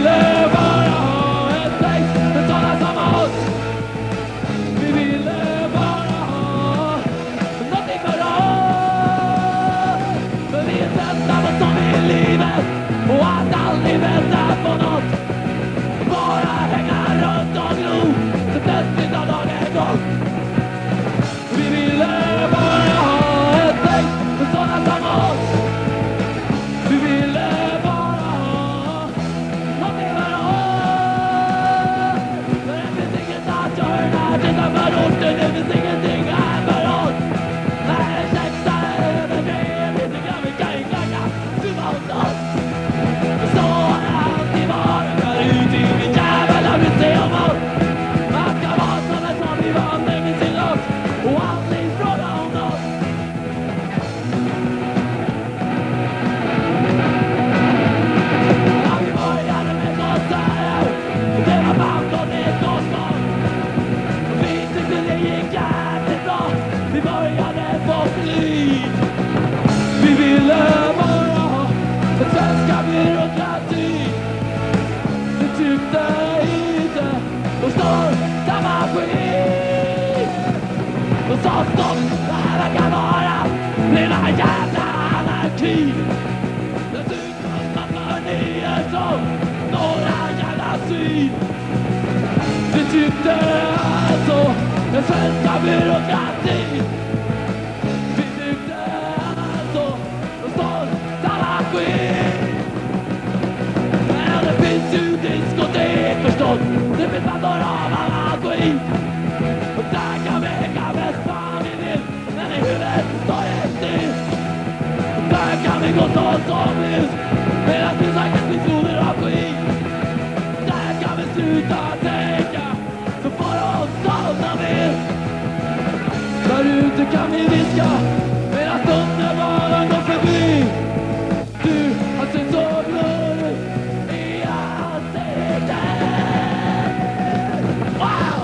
ville bara ha ett gäng med sådana som oss. Vi ville bara ha någonting för oss. För vi är sällsamma som i livet och att aldrig vänta på något. Bara hänga runt och glo så plötsligt har dagen gått. Vi ville bara ha ett gäng med sådana som oss. Vi ville bara ha någonting för oss. För det finns inget att göra utanför orten, det finns ingenting här för oss. Här är känslan över det, vi tycker vi kan knacka suva hos oss. Så har det alltid varit förut, ingen jävel har vill se om oss. Man ska vara som en som vi var länge till oss och aldrig fråga om oss. Ja, vi började med konserter, det var band och det så smart. Vi tyckte det gick jävligt bra, vi började få flyt. Vi ville bara ha den svenska byråkratin. Vi tyckte inte de står samma skit. De sa stopp, det här verkar vara lilla jävla anarki. Dessutom snappar ni er som några jävla svin. Vi tyckte alltså den svenska byråkratin. Vi tyckte alltså de står samma skit. Men det finns ju diskotek förstås, det finns Panorama skit. Och där kan vi hänga bäst fan vi vill, men i huvudet står det still. Och där kan vi gå så som hus, medan vi säkert blir floder av skit. Där kan vi sluta tänka, så får oss som vill. Där ute kan vi viska, medan underbaran går förbi. Du har sett så blöd i ansiktet. Wow!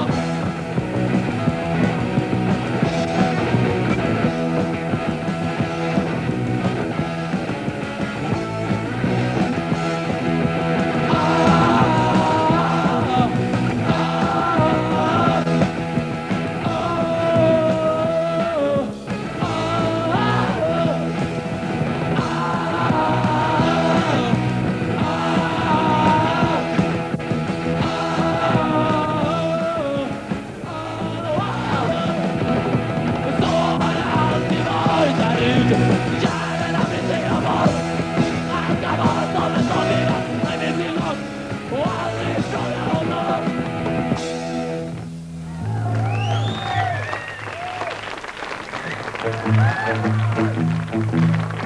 Thank you.